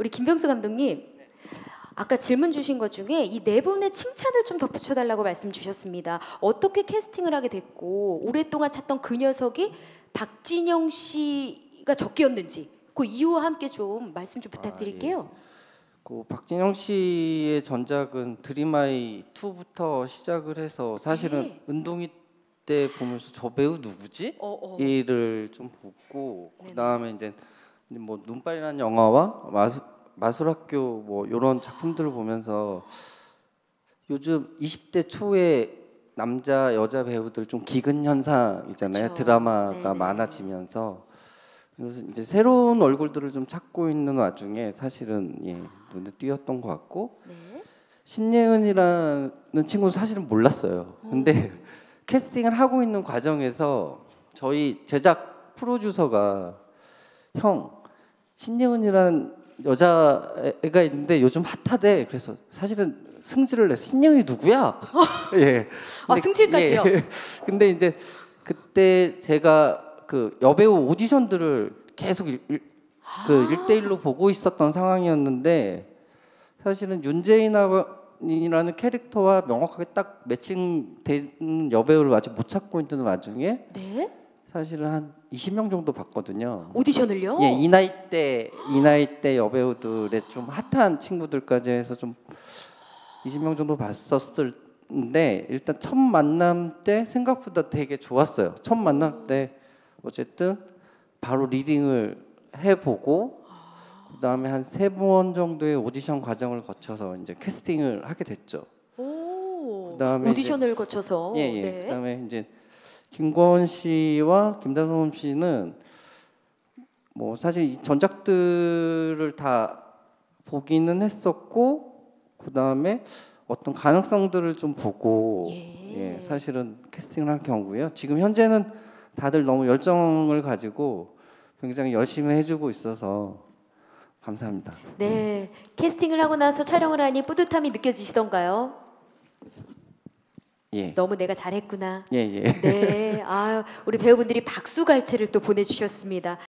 우리 김병수 감독님, 아까 질문 주신 것 중에 이 네 분의 칭찬을 좀 덧붙여달라고 말씀 주셨습니다. 어떻게 캐스팅을 하게 됐고 오랫동안 찾던 그 녀석이 박진영 씨가 적기였는지 그 이유와 함께 좀 말씀 좀 부탁드릴게요. 예. 그 박진영 씨의 전작은 드림아이 2부터 시작을 해서 사실은 네. 은동이 때 보면서 저 배우 누구지? 이를 좀 보고 그다음에 이제 뭐 눈발이라는 영화와 마술학교 뭐 이런 작품들을 보면서 요즘 20대 초에 남자 여자 배우들 좀 기근 현상이잖아요. 그쵸. 드라마가 네네. 많아지면서 그래서 이제 새로운 얼굴들을 좀 찾고 있는 와중에 사실은 눈에 띄었던 것 같고 네. 신예은이라는 친구는 사실은 몰랐어요. 근데 캐스팅을 하고 있는 과정에서 저희 제작 프로듀서가 형 신예은이라는 여자애가 있는데 요즘 핫하대. 그래서 사실은 승질을 내. 신예은이 누구야? 예. 아, 승질까지요? 예. 근데 이제 그때 제가 그 여배우 오디션들을 계속 그 1대1로 보고 있었던 상황이었는데 사실은 윤재인이라는 캐릭터와 명확하게 딱 매칭되는 여배우를 아직 못 찾고 있는 와중에 네? 사실은 한 20명 정도 봤거든요. 오디션을요? 예, 이 나이 때 여배우들의 좀 핫한 친구들까지 해서 좀 20명 정도 봤었을때 일단 첫 만남 때 생각보다 되게 좋았어요. 첫 만남 때 어쨌든 바로 리딩을 해보고 그다음에 한 3번 정도의 오디션 과정을 거쳐서 이제 캐스팅을 하게 됐죠. 그다음에 오디션을 거쳐서. 예. 네. 그다음에 이제 김권 씨와 김다솜 씨는 뭐 사실 이 전작들을 다 보기는 했었고 그다음에 어떤 가능성들을 좀 보고 사실은 캐스팅을 한 경우고요. 지금 현재는 다들 너무 열정을 가지고 굉장히 열심히 해주고 있어서 감사합니다. 네, 캐스팅을 하고 나서 촬영을 하니 뿌듯함이 느껴지시던가요? 예. 너무 내가 잘했구나. 예. 네, 아, 우리 배우분들이 박수갈채를 또 보내주셨습니다.